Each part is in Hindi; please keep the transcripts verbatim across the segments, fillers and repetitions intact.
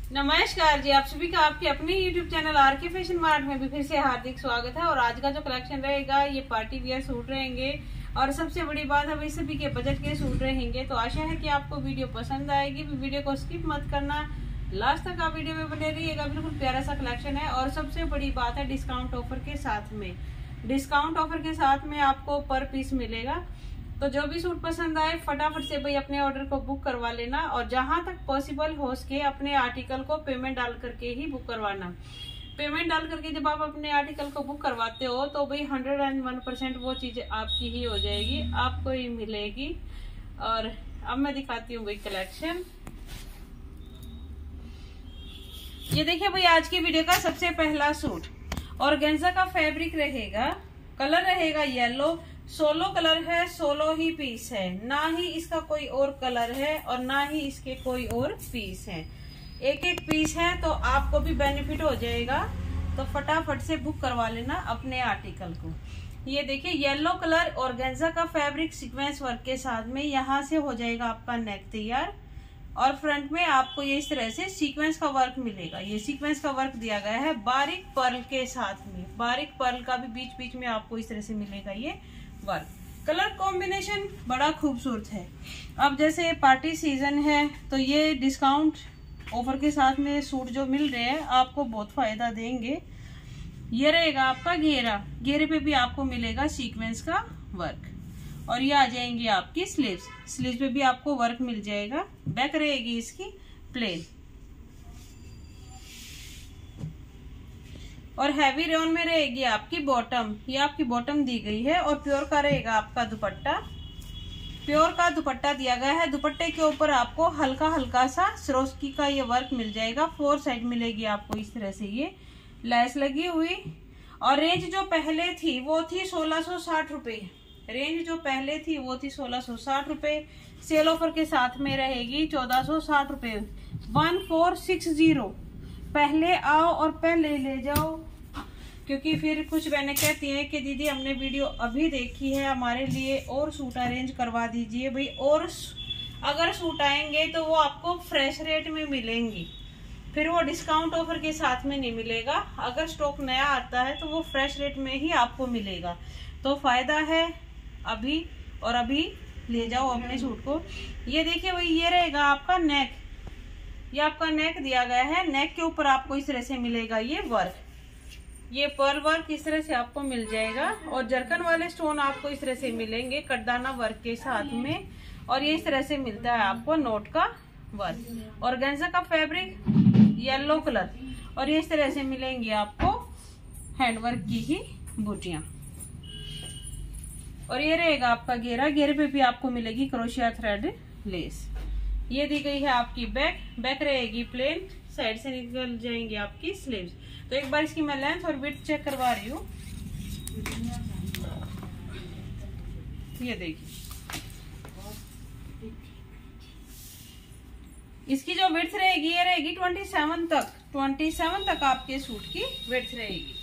नमस्कार जी, आप सभी का आपके अपने YouTube channel R K fashion mart में भी फिर से हार्दिक स्वागत है। और आज का जो कलेक्शन रहेगा ये पार्टी वियर सूट रहेंगे और सबसे बड़ी बात है भाई सभी के बजट के सूट रहेंगे। तो आशा है कि आपको वीडियो पसंद आएगी। वीडियो को स्किप मत करना, लास्ट तक आप वीडियो में बने रहिएगा। बिल्कुल प्यारा सा कलेक्शन है और सबसे बड़ी बात है डिस्काउंट ऑफर के साथ में डिस्काउंट ऑफर के साथ में आपको पर पीस मिलेगा। तो जो भी सूट पसंद आए फटाफट से भाई अपने ऑर्डर को बुक करवा लेना और जहां तक पॉसिबल हो सके अपने आर्टिकल को पेमेंट डाल करके ही बुक करवाना। पेमेंट डाल करके जब आप अपने आर्टिकल को बुक करवाते हो तो भाई हंड्रेड एंड वन परसेंट वो चीज आपकी ही हो जाएगी, आपको ही मिलेगी। और अब मैं दिखाती हूँ भाई कलेक्शन। ये देखिए भाई आज की वीडियो का सबसे पहला सूट ऑर्गेन्जा का फैब्रिक रहेगा, कलर रहेगा येलो, सोलो कलर है, सोलो ही पीस है, ना ही इसका कोई और कलर है और ना ही इसके कोई और पीस है। एक एक पीस है तो आपको भी बेनिफिट हो जाएगा। तो फटाफट से बुक करवा लेना अपने आर्टिकल को। ये देखिए येलो कलर ऑर्गेन्जा का फैब्रिक सीक्वेंस वर्क के साथ में यहाँ से हो जाएगा आपका नेक तैयार और फ्रंट में आपको ये इस तरह से सीक्वेंस का वर्क मिलेगा। ये सीक्वेंस का वर्क दिया गया है बारीक पर्ल के साथ में, बारीक पर्ल का भी बीच बीच में आपको इस तरह से मिलेगा ये वर्क। कलर कॉम्बिनेशन बड़ा खूबसूरत है। अब जैसे पार्टी सीजन है तो ये डिस्काउंट ऑफर के साथ में सूट जो मिल रहे हैं आपको बहुत फायदा देंगे। ये रहेगा आपका घेरा, घेरे पे भी आपको मिलेगा सीक्वेंस का वर्क और ये आ जाएंगी आपकी स्लीव्स, स्लीव्स पे भी आपको वर्क मिल जाएगा। बैक रहेगी इसकी प्लेन और हैवी रेयन में रहेगी आपकी बॉटम। ये आपकी बॉटम दी गई है और प्योर का रहेगा आपका दुपट्टा, प्योर का दुपट्टा दिया गया है। दुपट्टे के ऊपर आपको हल्का हल्का सा सरोस्की का ये वर्क मिल जाएगा। फोर साइड मिलेगी आपको इस तरह से ये लैस लगी हुई। और रेंज जो पहले थी वो थी सोलह सौ साठ रुपए, रेंज जो पहले थी वो थी सोलह सौ साठ रुपए। सेल ऑफर के साथ में रहेगी चौदह सौ साठ रुपए। One four six zero. पहले आओ और पहले ले जाओ, क्योंकि फिर कुछ बहनें कहती हैं कि दीदी हमने वीडियो अभी देखी है, हमारे लिए और सूट अरेंज करवा दीजिए। भाई और अगर सूट आएंगे तो वो आपको फ्रेश रेट में मिलेंगी, फिर वो डिस्काउंट ऑफर के साथ में नहीं मिलेगा। अगर स्टॉक नया आता है तो वो फ्रेश रेट में ही आपको मिलेगा। तो फायदा है अभी और अभी ले जाओ अपने सूट को। ये देखिए भाई ये रहेगा आपका नेक, ये आपका नेक दिया गया है। नेक के ऊपर आपको इस तरह से मिलेगा ये वर्क, ये पर्ल वर्क इस तरह से आपको मिल जाएगा और जरकन वाले स्टोन आपको इस तरह से मिलेंगे कटदाना वर्क के साथ में। और ये इस तरह से मिलता है आपको नोट का वर्क। ऑर्गेन्जा का फैब्रिक येलो कलर और ये इस तरह से मिलेंगी आपको हैंडवर्क की ही बूटियां। और ये रहेगा आपका घेरा, घेरे पे भी आपको मिलेगी क्रोशिया थ्रेड लेस। ये दी गई है आपकी बैक, बैक रहेगी प्लेन, साइड से निकल जाएंगी आपकी स्लीव्स। तो एक बार इसकी मैं लेंथ और विड्थ चेक करवा रही हूँ। ये देखिए इसकी जो विड्थ रहेगी ये रहेगी सत्ताईस तक, सत्ताईस तक आपके सूट की विड्थ रहेगी।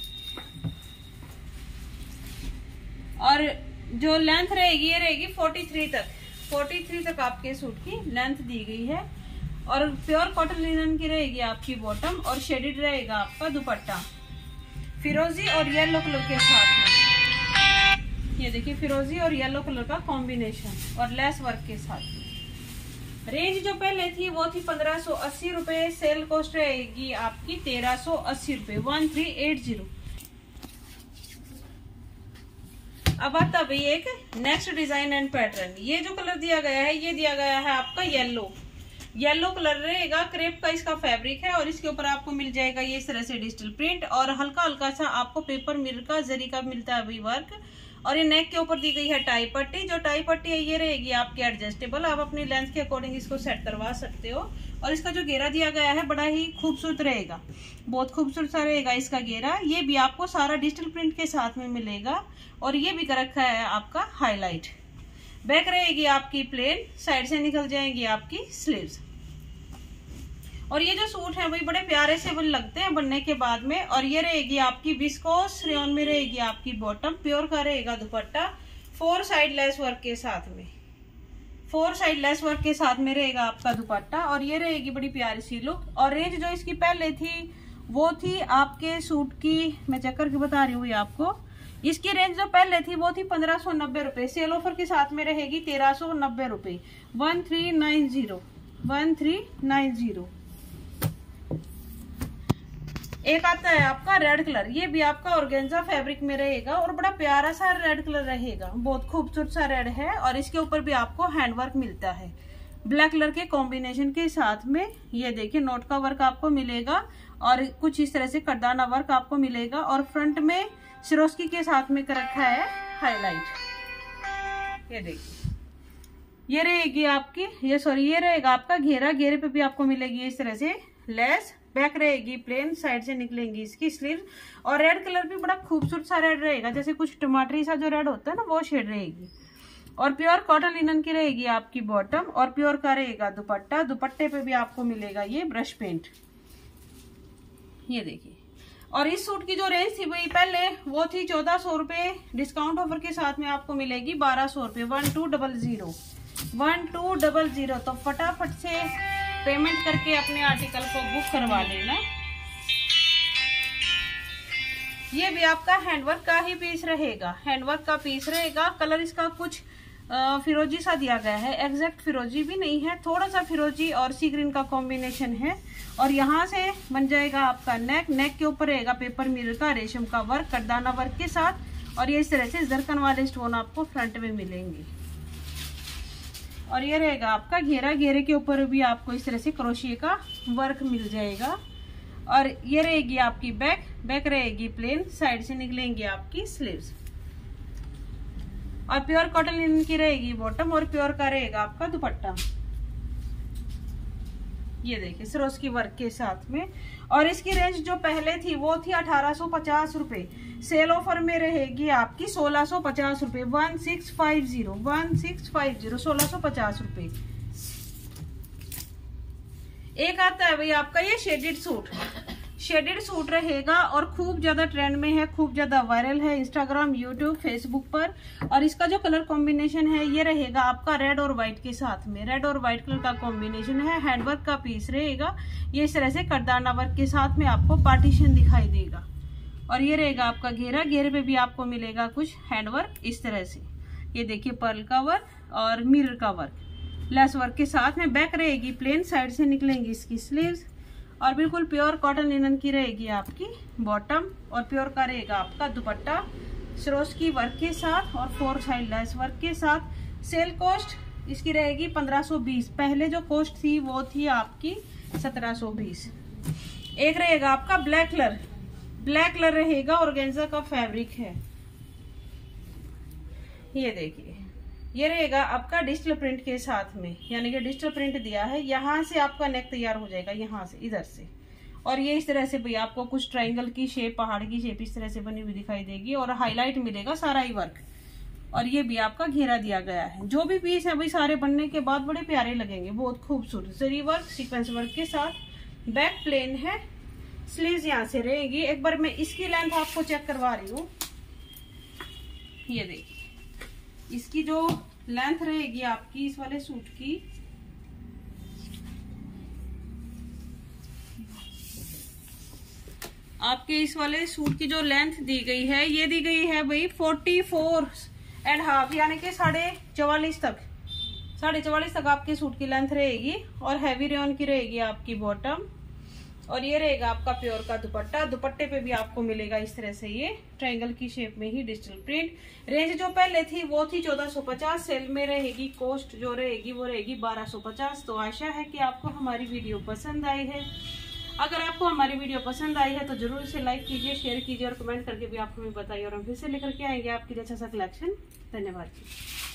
और जो लेंथ रहेगी ये रहेगी तैंतालीस तक, तैंतालीस तक आपके सूट की लेंथ दी गई है। और प्योर कॉटन लिनन की रहेगी आपकी बॉटम और शेडेड रहेगा आपका दुपट्टा फिरोजी और येलो कलर के साथ में। ये देखिए फिरोजी और येलो कलर का कॉम्बिनेशन और लेस वर्क के साथ में। रेंज जो पहले थी वो थी पंद्रह सौ अस्सी रुपए, सेल कॉस्ट रहेगी आपकी तेरह सौ अस्सी रुपए, वन थ्री एट जीरो। अब आता भाई एक नेक्स्ट डिजाइन एंड पैटर्न। ये जो कलर दिया गया है ये दिया गया है आपका येलो, येलो कलर रहेगा। क्रेप का इसका फैब्रिक है और इसके ऊपर आपको मिल जाएगा ये इस तरह से डिजिटल प्रिंट और हल्का हल्का सा आपको पेपर मिरर का जरी का मिलता है भाई वर्क। और ये नेक के ऊपर दी गई है टाई पट्टी, जो टाई पट्टी है ये रहेगी आपकी एडजस्टेबल, आप अपनी लेंथ के अकॉर्डिंग इसको सेट करवा सकते हो। और इसका जो घेरा दिया गया है बड़ा ही खूबसूरत रहेगा, बहुत खूबसूरत सा रहेगा इसका घेरा। ये भी आपको सारा डिजिटल प्रिंट के साथ में मिलेगा और ये भी कर रखा है आपका हाईलाइट। बैक रहेगी आपकी प्लेन, साइड से निकल जाएंगी आपकी स्लीव्स। और ये जो सूट है भाई बड़े प्यारे से बन लगते हैं बनने के बाद में। और ये रहेगी आपकी विस्कोस रेयन में रहेगी आपकी बॉटम, प्योर का रहेगा dupatta, four side lace work के साथ में। फोर साइड लेस वर्क के साथ में रहेगा आपका दुपट्टा और ये रहेगी बड़ी प्यारी सी लुक। और रेंज जो इसकी पहले थी वो थी आपके सूट की, मैं चेक करके बता रही हूँ ये आपको, इसकी रेंज जो पहले थी वो थी पंद्रह सौ नब्बे रुपए, सेल ऑफर के साथ में रहेगी तेरह सौ नब्बे रुपए। One three nine zero one three nine zero. एक आता है आपका रेड कलर, ये भी आपका ऑर्गेन्जा फैब्रिक में रहेगा और बड़ा प्यारा सा रेड कलर रहेगा, बहुत खूबसूरत सा रेड है और इसके ऊपर भी आपको हैंडवर्क मिलता है ब्लैक कलर के कॉम्बिनेशन के साथ में। ये देखिए नोट का वर्क आपको मिलेगा और कुछ इस तरह से करदाना वर्क आपको मिलेगा और फ्रंट में सिरोस्की के साथ में कर रखा है हाईलाइट। ये देखिए ये रहेगी आपकी, ये सॉरी ये रहेगा आपका घेरा, घेरे पे भी आपको मिलेगी इस तरह से लेस। बैक रहेगी प्लेन, साइड से निकलेंगी इसकी स्लीव और रेड कलर भी बड़ा खूबसूरत सा रेड रहेगा, जैसे कुछ टमाटरी सा जो रेड होता है ना वो शेड रहेगी। और प्योर कॉटन लिनन की रहेगी आपकी बॉटम और प्योर का रहेगा दुपट्टा। दुपट्टे पे भी आपको मिलेगा ये ब्रश पेंट। ये देखिए और इस सूट की जो रेंज थी वही पहले वो थी चौदह सौ रुपए, डिस्काउंट ऑफर के साथ में आपको मिलेगी बारह सौ रुपए। One two double zero one two double zero. तो फटाफट से पेमेंट करके अपने आर्टिकल को बुक करवा लेना। ये भी आपका हैंडवर्क का ही पीस रहेगा, हैंडवर्क का पीस रहेगा। कलर इसका कुछ फिरोजी सा दिया गया है, एग्जैक्ट फिरोजी भी नहीं है, थोड़ा सा फिरोजी और सी ग्रीन का कॉम्बिनेशन है। और यहाँ से बन जाएगा आपका नेक, नेक के ऊपर रहेगा पेपर मिरर का रेशम का वर्क करदाना वर्क के साथ और ये इस तरह से जरकन वाले स्टोन आपको फ्रंट में मिलेंगे। और ये रहेगा आपका घेरा, घेरे के ऊपर भी आपको इस तरह से क्रोशिया का वर्क मिल जाएगा। और ये रहेगी आपकी बैक, बैक रहेगी प्लेन, साइड से निकलेंगी आपकी स्लीव्स। और प्योर कॉटन लिनन की रहेगी बॉटम और प्योर का रहेगा आपका दुपट्टा। ये देखिए सिरोस्की वर्क के साथ में। और इसकी रेंज जो पहले थी वो थी अठारह सौ पचास रुपए, सेल ऑफर में रहेगी आपकी सोलह सौ पचास रुपए। One six five zero one six five zero सोलह सौ पचास रुपए। एक आता है भाई आपका ये शेडेड सूट, शेडेड सूट रहेगा और खूब ज्यादा ट्रेंड में है, खूब ज्यादा वायरल है इंस्टाग्राम, यूट्यूब, फेसबुक पर। और इसका जो कलर कॉम्बिनेशन है ये रहेगा आपका रेड और व्हाइट के साथ में, रेड और व्हाइट कलर का कॉम्बिनेशन है। हैंडवर्क का पीस रहेगा, ये इस तरह से करदाना वर्क के साथ में आपको पार्टीशन दिखाई देगा। और ये रहेगा आपका घेरा, घेरे पे भी आपको मिलेगा कुछ हैंडवर्क इस तरह से। ये देखिए पर्ल का वर्क और मिरर का वर्क लेस वर्क के साथ में। बैक रहेगी प्लेन, साइड से निकलेंगी इसकी स्लीव्स और बिल्कुल प्योर कॉटन लिनन की रहेगी आपकी बॉटम और प्योर का रहेगा आपका दुपट्टा सिरोस्की वर्क के साथ और फोर साइड लेस वर्क के साथ। सेल कॉस्ट इसकी रहेगी पंद्रह सौ बीस, पहले जो कॉस्ट थी वो थी आपकी सत्रह सौ बीस। एक रहेगा आपका black colour, black colour organza ऑर्गेन्जा का फैब्रिक है। ये देखिए ये रहेगा आपका डिजिटल प्रिंट के साथ में, यानी कि डिजिटल प्रिंट दिया है। यहाँ से आपका नेक तैयार हो जाएगा, यहाँ से इधर से। और ये इस तरह से भाई आपको कुछ ट्रायंगल की शेप, पहाड़ की शेप इस तरह से बनी हुई दिखाई देगी और हाईलाइट मिलेगा सारा ही वर्क। और ये भी आपका घेरा दिया गया है। जो भी पीस है भाई सारे बनने के बाद बड़े प्यारे लगेंगे, बहुत खूबसूरत जरी वर्क सीक्वेंस वर्क के साथ। बैक प्लेन है, स्लीव्स यहाँ से रहेगी। एक बार मैं इसकी लेंथ आपको चेक करवा रही हूँ। ये देखिए इसकी जो लेंथ रहेगी आपकी इस वाले सूट की, आपके इस वाले सूट की जो लेंथ दी गई है ये दी गई है भाई फोर्टी फोर एंड हाफ, यानी कि साढ़े चौवालीस तक, साढ़े चौवालीस तक आपके सूट की लेंथ रहेगी। और हैवी रेयन की रहेगी आपकी बॉटम और ये रहेगा आपका प्योर का दुपट्टा। दुपट्टे पे भी आपको मिलेगा इस तरह से ये ट्रायंगल की शेप में ही डिजिटल प्रिंट। रेंज जो पहले थी वो थी चौदह सौ पचास, सेल में रहेगी कॉस्ट जो रहेगी वो रहेगी बारह सौ पचास। तो आशा है कि आपको हमारी वीडियो पसंद आई है। अगर आपको हमारी वीडियो पसंद आई है तो जरूर इसे लाइक कीजिए, शेयर कीजिए और कमेंट करके भी आप हमें बताइए और हम फिर से लेकर के आएंगे आपके लिए अच्छा सा कलेक्शन। धन्यवाद।